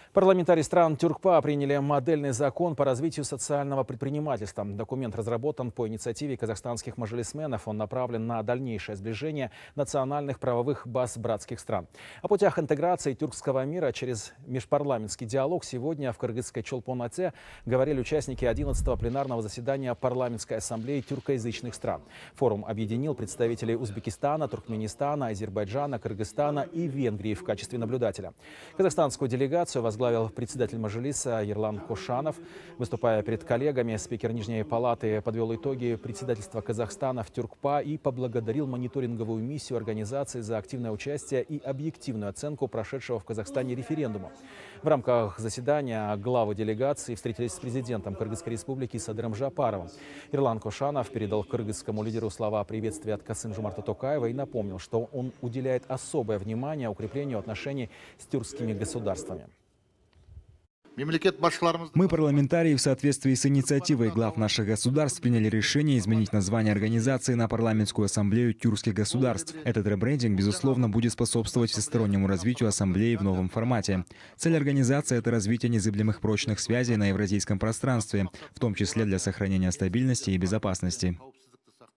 Парламентарии стран Тюркпа приняли модельный закон по развитию социального предпринимательства. Документ разработан по инициативе казахстанских мажилисменов. Он направлен на дальнейшее сближение национальных правовых баз братских стран. О путях интеграции тюркского мира через межпарламентский диалог сегодня в кыргызской Чолпон-Ате говорили участники 11-го пленарного заседания Парламентской ассамблеи тюркоязычных стран. Форум объединил представителей Узбекистана, Туркменистана, Азербайджана, Кыргызстана и Венгрии в качестве наблюдателя. Казахстанскую делегацию возглавил председатель Мажилиса Ерлан Кошанов. Выступая перед коллегами, спикер Нижней палаты подвел итоги председательства Казахстана в Тюркпа и поблагодарил мониторинговую миссию организации за активное участие и объективную оценку прошедшего в Казахстане референдума. В рамках заседания главы делегации встретились с президентом Кыргызской республики Садыром Жапаровым. Ерлан Кошанов передал кыргызскому лидеру слова приветствия от Касым-Жомарта Токаева и напомнил, что он уделяет особое внимание укреплению отношений с тюркскими государствами. Мы, парламентарии, в соответствии с инициативой глав наших государств, приняли решение изменить название организации на парламентскую ассамблею тюркских государств. Этот ребрендинг, безусловно, будет способствовать всестороннему развитию ассамблеи в новом формате. Цель организации – это развитие незыблемых прочных связей на евразийском пространстве, в том числе для сохранения стабильности и безопасности.